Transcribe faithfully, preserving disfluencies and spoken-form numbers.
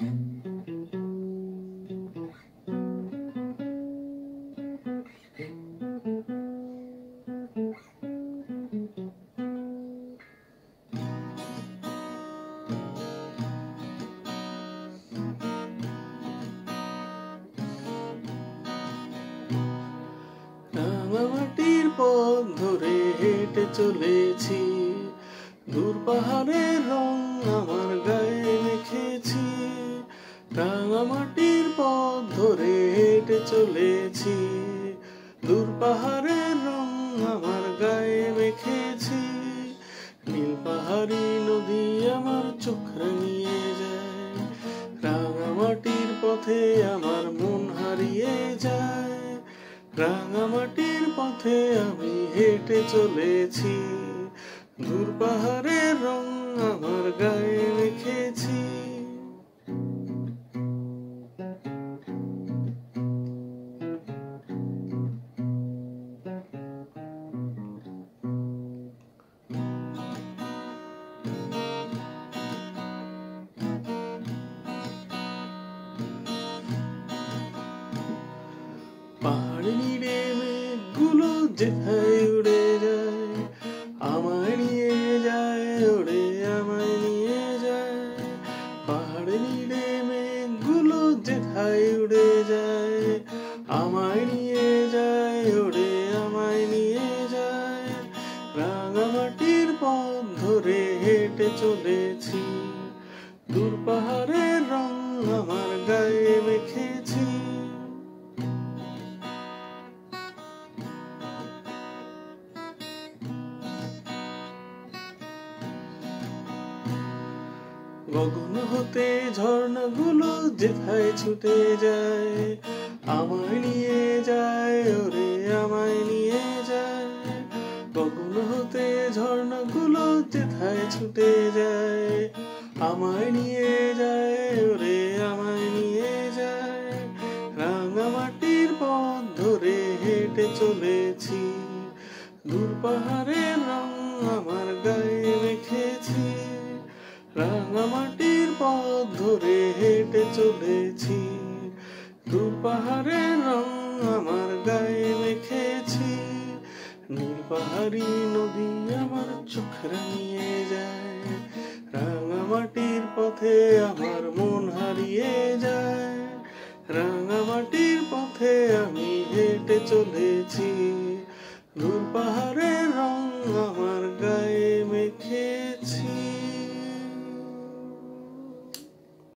রাঙামাটির পথ ধরে হেঁটে চলেছি, দূর পাহাড়ের রং আমার গায়ে মেখেছি। রাঙামাটির পথ ধরে হেঁটে চলেছি, দূর পাহাড়ের রং আমার গায়ে মেখেছি। নীল পাহাড়ি নদী আমার চোখ রাঙিয়ে যায়, রাঙামাটির পথে আমার মন হারিয়ে যায়। রাঙামাটির পথে আমি হেঁটে চলেছি, দূর পাহাড়ের রং আমার গায়ে মেখেছি। পাহাড় নিড়ে মেঘগুলো যেথায় উড়ে যায়, আমায় নিয়ে যায় ওড়ে আমায় নিয়ে যায়। পাহাড় নিড়ে মেঘগুলো যেথায় উড়ে যায়, আমায় নিয়ে যায় ওড়ে আমায় নিয়ে যায়। রাঙামাটির পথ ধরে হেঁটে চলেছি, দূর পাহাড়ের রং আমার গায়ে মেখেছি। গগন হতে ঝর্ণাগুলো যেথায় ছুটে যায়, আমায় নিয়ে যায় ওরে আমায় নিয়ে যায়। গগন হতে ঝর্ণাগুলো যেথায় ছুটে যায়, আমায় নিয়ে যায় ওরে আমায় নিয়ে যায়। রাঙামাটির পথ ধরে হেঁটে চলেছি, দূর পাহাড়ের রং আমার গায়ে মেখেছি। রাঙামাটির পথ ধরে হেঁটে চলেছি, দূর পাহাড়ের রং আমার গায়ে মেখেছি। নীল পাহাড়ি নদী আমার চোখ রাঙিয়ে যায়, রাঙামাটির পথে আমার মন হারিয়ে যায়। রাঙামাটির পথে আমি হেঁটে চলেছি, দূর পাহাড়ে